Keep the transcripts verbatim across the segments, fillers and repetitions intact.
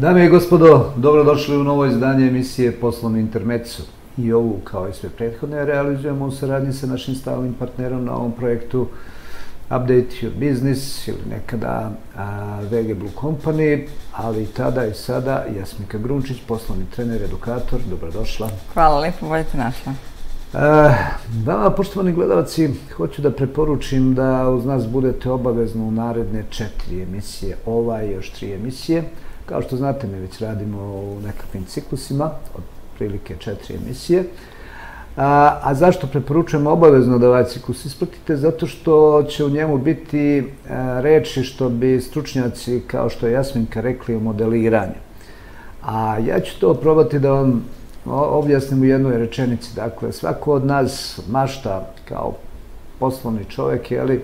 Dame i gospodo, dobrodošli u novo izdanje emisije Poslovni intermezzo. I ovu, kao i sve prethodne, realizujemo u saradnji sa našim stalnim partnerom na ovom projektu Update Your Business ili nekada V G Blue Company, ali i tada i sada Jasminka Grunčić, poslovni trener, edukator. Dobrodošla. Hvala lijepo, budete našla. Vama, poštovani gledalci, hoću da preporučim da uz nas budete obavezno u naredne četiri emisije, ova i još tri emisije. Kao što znate, mi već radimo u nekakvim ciklusima, od prilike četiri emisije. A, a zašto preporučujem obavezno da ovaj ciklus ispratite? Zato što će u njemu biti a, reči što bi stručnjaci, kao što je Jasminka, rekli o modeliranju. A ja ću to probati da vam objasnim u jednoj rečenici. Dakle, svako od nas mašta kao poslovni čovjek, jeli,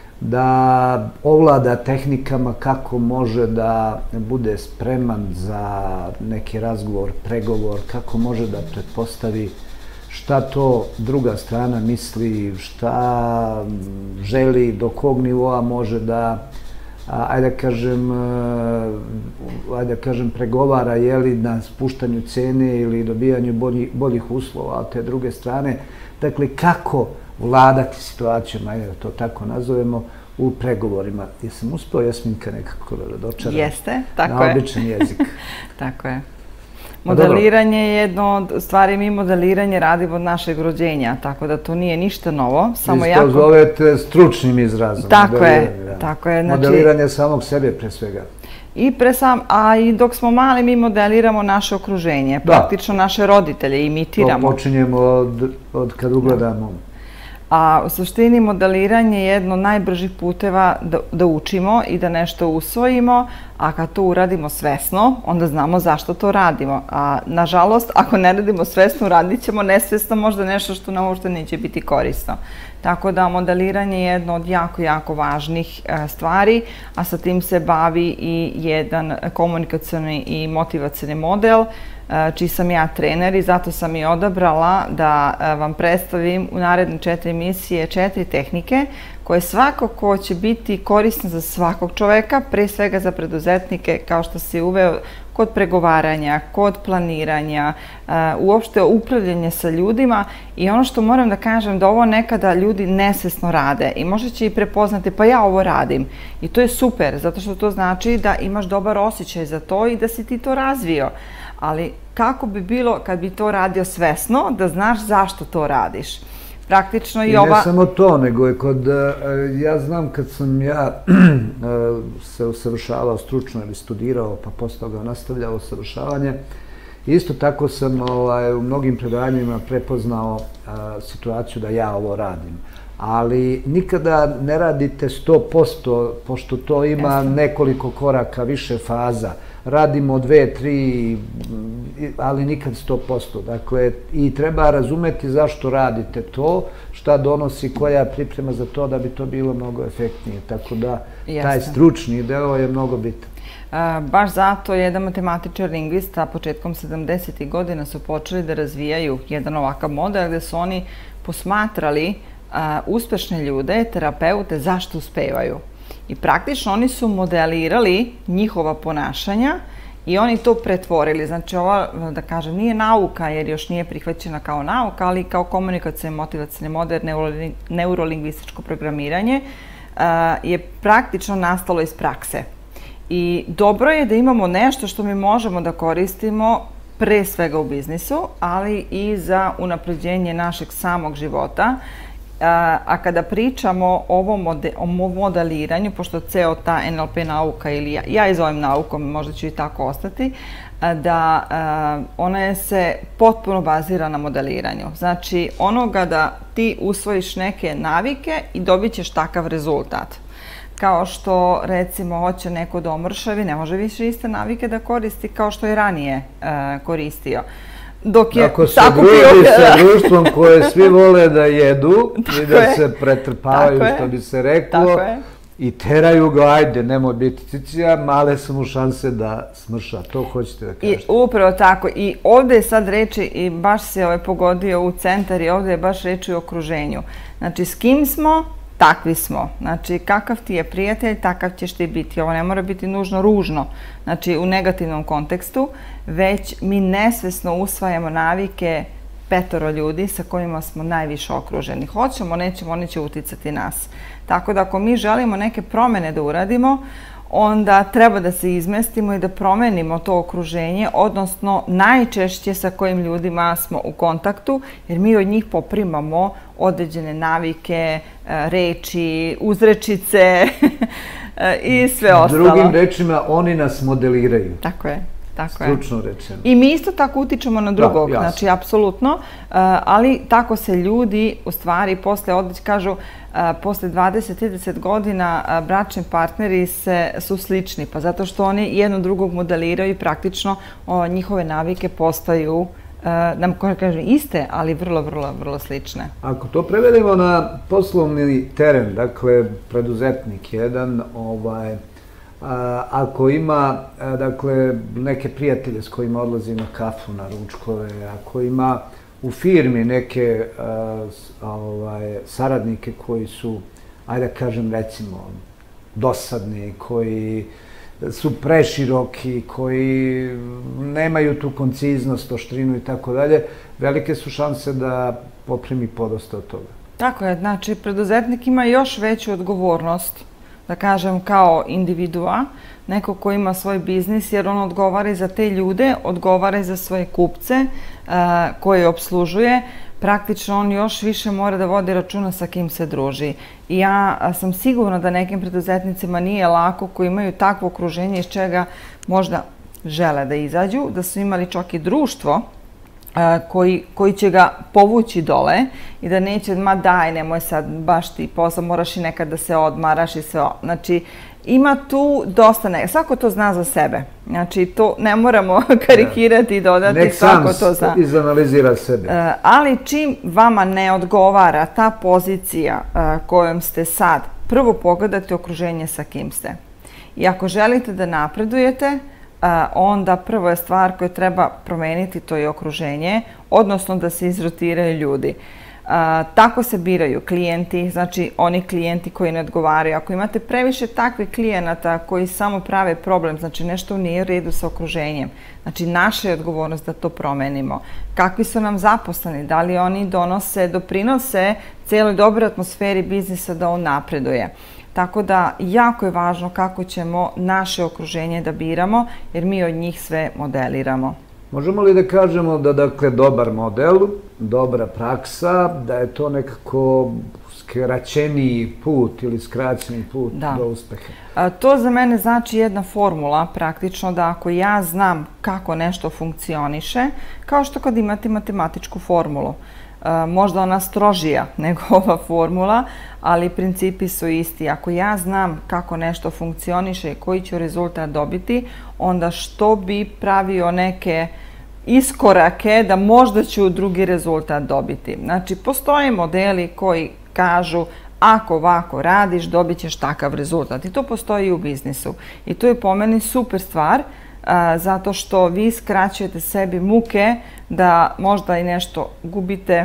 da ovlada tehnikama kako može da bude spreman za neki razgovor, pregovor, kako može da pretpostavi šta to druga strana misli, šta želi, do kog nivoa može da, ajde da kažem, ajde da kažem, pregovara, jeli, na spuštanju cene ili dobijanju boljih, boljih uslova od te druge strane. Dakle, kako vladati situacijom, ajde da to tako nazovemo, u pregovorima. Jesam uspeo, Jasminka, nekako da dočaram? Jeste, tako je. Na običan jezik. Tako je. Modeliranje je jedno od stvari, mi modeliranje radimo od našeg rođenja, tako da to nije ništa novo. Vi to zovete stručnim izrazom. Tako je, tako je. Modeliranje samog sebe, pre svega. I pre sam, a i dok smo mali mi modeliramo naše okruženje, praktično naše roditelje imitiramo. To počinjemo od kad ugledamo. A u suštini modeliranje je jedno od najbržih puteva da učimo i da nešto usvojimo, a kad to uradimo svesno, onda znamo zašto to radimo. A nažalost, ako ne radimo svesno, radit ćemo nesvesno možda nešto što nam uopšte neće biti korisno. Tako da modeliranje je jedno od jako, jako važnih stvari, a sa tim se bavi i jedan komunikacioni i motivacioni model, čiji sam ja trener i zato sam i odabrala da vam predstavim u naredne četiri emisije četiri tehnike koje svakako će biti korisne za svakog čoveka, pre svega za preduzetnike, kao što se uveo kod pregovaranja, kod planiranja, uopšte upravljanje sa ljudima. I ono što moram da kažem, da ovo nekada ljudi nesvesno rade i možda će i prepoznati, pa ja ovo radim. I to je super, zato što to znači da imaš dobar osjećaj za to i da si ti to razvio. Ali kako bi bilo kad bi to radio svesno, da znaš zašto to radiš? Praktično i ova... I ne samo to, nego je kod... Ja znam kad sam ja se usavršavao stručno ili studirao, pa posle toga nastavljao usavršavanje, isto tako sam u mnogim predavanjima prepoznao situaciju da ja ovo radim. Ali nikada ne radite sto posto, pošto to ima nekoliko koraka, više faza. Radimo dve, tri, ali nikad sto posto. Dakle, i treba razumeti zašto radite to, šta donosi, koja priprema za to da bi to bilo mnogo efektnije. Tako da, taj stručni deo je mnogo bitan. Baš zato jedan matematičar lingvista početkom sedamdesetih godina su počeli da razvijaju jedan ovakav model gde su oni posmatrali uspešne ljude, terapeute, zašto uspevaju. I praktično oni su modelirali njihova ponašanja i oni to pretvorili. Znači, ovo, da kažem, nije nauka jer još nije prihvaćena kao nauka, ali kao komunikacijni motivacijni model, neurolingvističko programiranje je praktično nastalo iz prakse. I dobro je da imamo nešto što mi možemo da koristimo pre svega u biznisu, ali i za unapređenje našeg samog života. A kada pričamo o ovom modeliranju, pošto ceo ta N L P nauka, ili ja je zovem naukom, možda ću i tako ostati, da ona se potpuno bazira na modeliranju. Znači, onoga da ti usvojiš neke navike i dobit ćeš takav rezultat. Kao što, recimo, hoće neko da omršavi, ne može više iste navike da koristi kao što je ranije koristio. Ako se druži sa društvom koje svi vole da jedu i da se pretrpavaju, što bi se reklo, i teraju ga, ajde, nemoj biti cicija, male su mu šanse da smrša. To hoćete da kažete. Upravo tako. I ovde je sad reči, i baš se pogodio u centar, i ovde je baš reči o okruženju. Znači, s kim smo takvi smo. Znači, kakav ti je prijatelj, takav ćeš ti biti. Ovo ne mora biti nužno ružno, znači u negativnom kontekstu, već mi nesvesno usvajamo navike petoro ljudi sa kojima smo najviše okruženi. Hoćemo, nećemo, oni će uticati nas. Tako da ako mi želimo neke promjene da uradimo, onda treba da se izmestimo i da promenimo to okruženje, odnosno najčešće sa kojim ljudima smo u kontaktu, jer mi od njih poprimamo određene navike, reči, uzrečice i sve ostalo. Drugim rečima, oni nas modeliraju. Tako je. Stručno rečeno. I mi isto tako utičemo na drugog, znači, apsolutno, ali tako se ljudi, u stvari, posle odlič, kažu, posle dvadeset do trideset godina bračni partneri su slični, pa zato što oni jedno drugog modeliraju i praktično njihove navike postaju, nam kažem, iste, ali vrlo, vrlo, vrlo slične. Ako to prevedemo na poslovni teren, dakle, preduzetnik jedan, ovaj, ako ima, dakle, neke prijatelje s kojima odlazi na kafu, na ručkove, ako ima u firmi neke saradnike koji su, ajde da kažem, recimo, dosadni, koji su preširoki, koji nemaju tu konciznost, oštrinu i tako dalje, velike su šanse da poprimi podosta od toga. Tako je, znači, preduzetnik ima još veću odgovornost, da kažem, kao individua, neko ko ima svoj biznis, jer on odgovara i za te ljude, odgovara i za svoje kupce koje obslužuje. Praktično on još više mora da vodi računa sa kim se druži. I ja sam sigurna da nekim preduzetnicima nije lako, koji imaju takvo okruženje iz čega možda žele da izađu, da su imali čak i društvo koji će ga povući dole i da neće, ma daj, nemoj sad baš ti posao, moraš i nekad da se odmaraš i sve. Znači, ima tu dosta ne... Svako to zna za sebe. Znači, to ne moramo karikirati i dodati, svako to zna. Nek sam izanalizira sebe. Ali čim vama ne odgovara ta pozicija kojom ste sad, prvo pogledate okruženje sa kim ste. I ako želite da napredujete, onda prva je stvar koju treba promeniti, to je okruženje, odnosno da se izrotiraju ljudi. Tako se biraju klijenti, znači oni klijenti koji ne odgovaraju. Ako imate previše takvih klijenata koji samo prave problem, znači nešto nije u redu sa okruženjem. Znači naša je odgovornost da to promenimo. Kakvi su nam zaposleni? Da li oni donose, doprinose cijeloj dobroj atmosferi biznisa da on napreduje? Tako da jako je važno kako ćemo naše okruženje da biramo, jer mi od njih sve modeliramo. Možemo li da kažemo da, dakle, dobar model, dobra praksa, da je to nekako skraćeniji put ili skraćeni put do uspeha? To za mene znači jedna formula, praktično, da ako ja znam kako nešto funkcioniše, kao što kad imate matematičku formulu, možda ona strožija nego ova formula, ali principi su isti. Ako ja znam kako nešto funkcioniše i koji ću rezultat dobiti, onda što bi pravio neke iskorake da možda ću drugi rezultat dobiti. Znači, postoje modeli koji kažu ako ovako radiš, dobit ćeš takav rezultat. I to postoji i u biznisu. I to je po meni super stvar, zato što vi skraćujete sebi muke da možda i nešto gubite,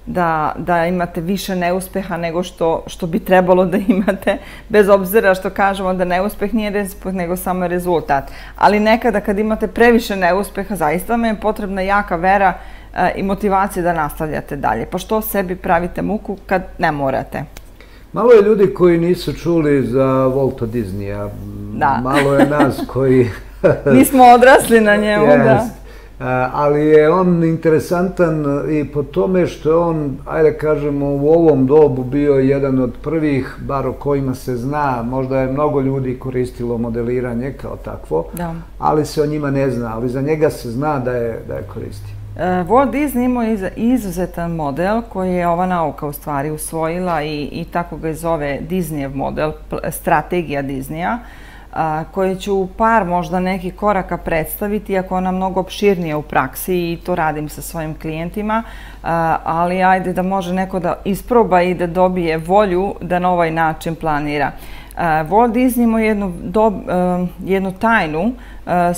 da imate više neuspeha nego što bi trebalo da imate, bez obzira što kažemo da neuspeh nije neuspeh, nego samo rezultat. Ali nekada kad imate previše neuspeha, zaista vam je potrebna jaka vera i motivacija da nastavljate dalje. Pa što sebi pravite muku kad ne morate? Malo je ljudi koji nisu čuli za Walta Disneya. Malo je nas koji... Nismo odrasli na njemu, da. Ali je on interesantan i po tome što je on, ajde kažemo, u ovom dobu bio jedan od prvih, bar o kojima se zna, možda je mnogo ljudi koristilo modeliranje kao takvo, ali se o njima ne zna, ali za njega se zna da je koristio. Walt Disney imao je izuzetan model koji je ova nauka u stvari usvojila i tako ga zove Disneyev model, strategija Disneya, koje ću u par možda nekih koraka predstaviti, iako ona mnogo opširnije u praksi i to radim sa svojim klijentima, ali ajde da može neko da isproba i da dobije volju da na ovaj način planira. Walt Disney imao jednu tajnu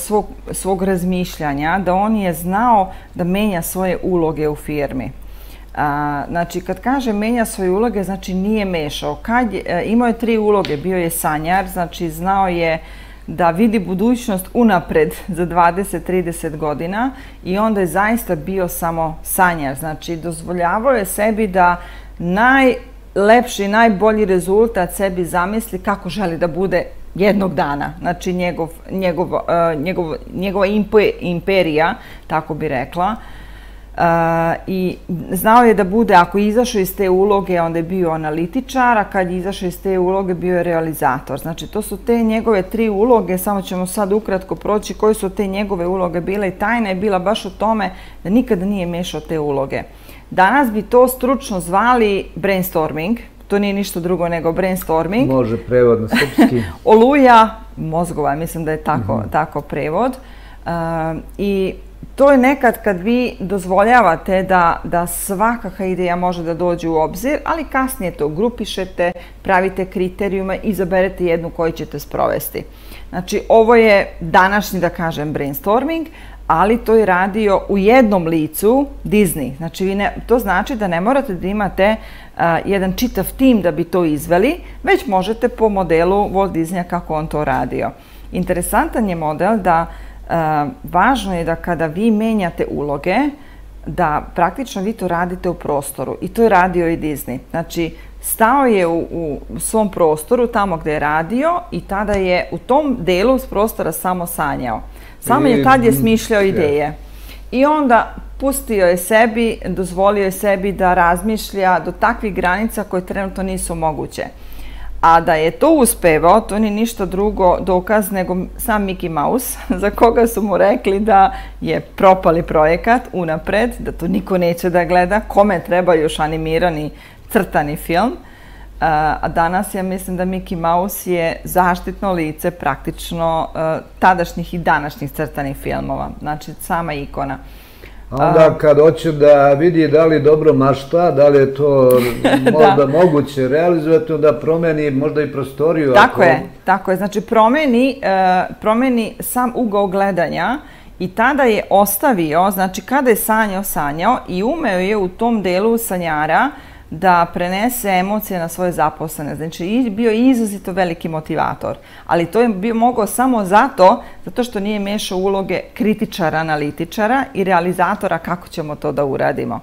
svog razmišljanja, da on je znao da menja svoje uloge u firmi. Znači, kad kaže menja svoje uloge, znači nije mešao. Kad je, imao je tri uloge, bio je sanjar, znači znao je da vidi budućnost unapred za dvadeset do trideset godina i onda je zaista bio samo sanjar. Znači, dozvoljavao je sebi da najlepši, najbolji rezultat sebi zamisli kako želi da bude jednog dana. Znači, njegov, njegov, njegov, njegova imperija, tako bi rekla. Uh, i znao je da bude, ako je izašao iz te uloge, onda je bio analitičar, a kad je izašao iz te uloge, bio je realizator. Znači, to su te njegove tri uloge, samo ćemo sad ukratko proći koje su te njegove uloge bile i tajna je bila baš u tome da nikada nije mešao te uloge. Danas bi to stručno zvali brainstorming, to nije ništa drugo nego brainstorming. Može prevod na srpski. Oluja mozgova, mislim da je tako, mm-hmm. tako prevod. Uh, I to je nekad kad vi dozvoljavate da, da svakakva ideja može da dođe u obzir, ali kasnije to grupišete, pravite kriterijume i izaberete jednu koju ćete sprovesti. Znači, ovo je današnji, da kažem, brainstorming, ali to je radio u jednom licu Disney. Znači, vi ne, to znači da ne morate da imate uh, jedan čitav tim da bi to izveli, već možete po modelu Walt Disneya kako on to radio. Interesantan je model da Uh, važno je da kada vi menjate uloge, da praktično vi to radite u prostoru. I to je radio i Disney. Znači, stao je u, u svom prostoru, tamo gde je radio i tada je u tom delu prostora samo sanjao. Samo je tad je smišljao ideje. I onda pustio je sebi, dozvolio je sebi da razmišlja do takvih granica koje trenutno nisu moguće. A da je to uspevao, to nije ništa drugo dokaz nego sam Mickey Mouse, za koga su mu rekli da je propali projekat unapred, da to niko neće da gleda, kome treba još animirani crtani film. A danas ja mislim da Mickey Mouse je zaštitno lice praktično tadašnjih i današnjih crtanih filmova, znači sama ikona. Onda kad hoće da vidi da li dobro mašta, da li je to možda moguće realizovati, onda promeni možda i prostoriju. Tako je, tako je. Znači promeni sam ugao gledanja i tada je ostavio, znači kada je sanjao, sanjao i umeo je u tom delu sanjara da prenese emocije na svoje zaposlene. Znači, bio je izrazito veliki motivator. Ali to je bio mogao samo zato, zato što nije mešao uloge kritičara, analitičara i realizatora kako ćemo to da uradimo.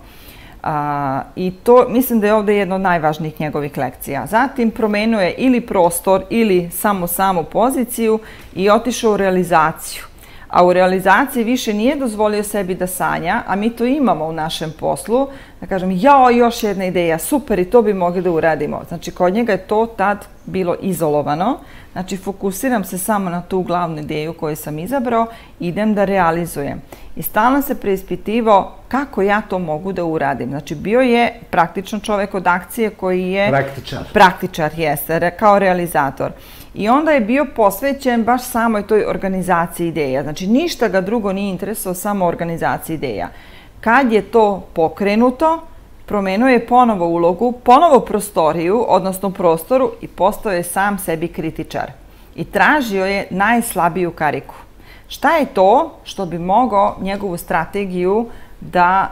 A, I to, mislim da je ovdje jedna od najvažnijih njegovih lekcija. Zatim promenio je ili prostor ili samo samu poziciju i otišao u realizaciju. A u realizaciji više nije dozvolio sebi da sanja, a mi to imamo u našem poslu, da kažem, jao, još jedna ideja, super, i to bi mogli da uradimo. Znači, kod njega je to tad bilo izolovano. Znači, fokusiram se samo na tu glavnu ideju koju sam izabrao, idem da realizujem. I stalno se preispitivao kako ja to mogu da uradim. Znači, bio je praktično čovek od akcije koji je... Praktičar. Praktičar, jeste, kao realizator. I onda je bio posvećen baš samoj toj organizaciji ideja. Znači, ništa ga drugo nije interesovao, samo organizaciji ideja. Kad je to pokrenuto, promenuo je ponovo ulogu, ponovo prostoriju, odnosno prostoru i postao je sam sebi kritičar. I tražio je najslabiju kariku. Šta je to što bi mogao njegovu strategiju da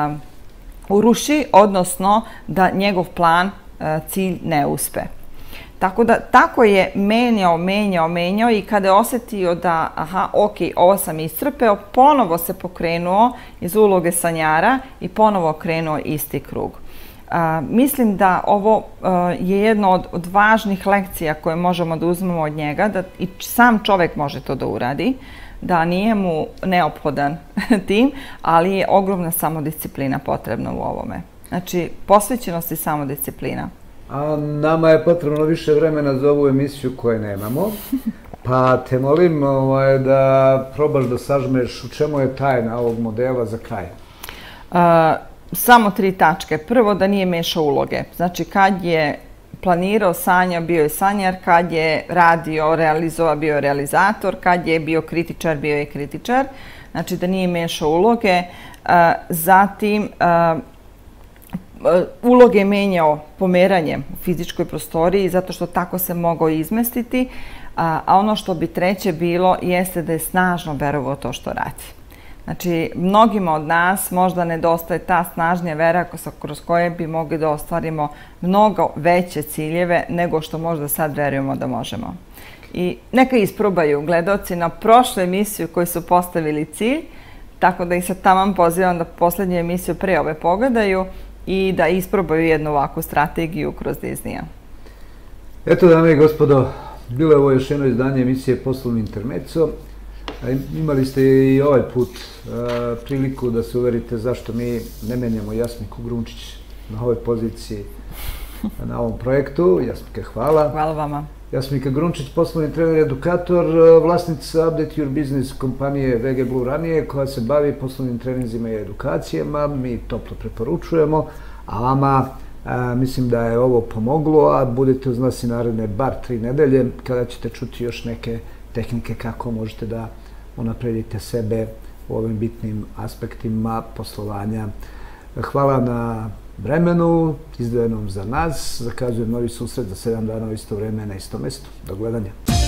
uh, uruši, odnosno da njegov plan, uh, cilj ne uspe? Tako da, tako je menjao, menjao, menjao i kada je osjetio da, aha, ok, ovo sam iscrpeo, ponovo se pokrenuo iz uloge sanjara i ponovo krenuo isti krug. Uh, mislim da ovo uh, je jedna od, od važnih lekcija koje možemo da uzmemo od njega, da i sam čovek može to da uradi, da nije mu neophodan tim, ali je ogromna samodisciplina potrebna u ovome. Znači, posvećenost i samodisciplina. A nama je potrebno više vremena za ovu emisiju koje nemamo, pa te molim ovaj, da probaš da sažmeš u čemu je tajna ovog modela za kraj. Uh, samo tri tačke. Prvo, da nije mešao uloge. Znači, kad je planirao, sanjao, bio je sanjar, kad je radio, realizovao, bio je realizator, kad je bio kritičar, bio je kritičar. Znači, da nije mešao uloge. Uh, zatim, uh, uloge je menjao pomeranjem u fizičkoj prostoriji zato što tako se mogao izmestiti, a ono što bi treće bilo jeste da je snažno verovao to što radi. Znači, mnogima od nas možda nedostaje ta snažnija vera kroz koje bi mogli da ostvarimo mnogo veće ciljeve nego što možda sad verujemo da možemo. I neka isprobaju gledaoci na prošlu emisiju koju su postavili cilj, tako da ih sad taman pozivam da poslednju emisiju pre ove pogledaju i da isprobaju jednu ovakvu strategiju kroz Disneya. Eto, dame i gospodo, bilo je ovo još jedno izdanje emisije Poslovni intermezzo. Imali ste i ovaj put priliku da se uverite zašto mi ne menjamo Jasmiku Grunčić na ovoj poziciji, na ovom projektu. Jasmika, hvala. Hvala vama. Jasmika Grunčić, poslovni trener i edukator, vlasnica Update Your Business kompanije V G Blue ranije, koja se bavi poslovnim treninzima i edukacijama. Mi toplo preporučujemo, a vama mislim da je ovo pomoglo, a budete uz nas i naredne bar tri nedelje kada ćete čuti još neke tehnike kako možete da unapredite sebe u ovim bitnim aspektima poslovanja. Hvala na vremenu izdvojenom za nas. Zakazujem novi susret za sedam dana u isto vreme na istom mestu. Do gledanja.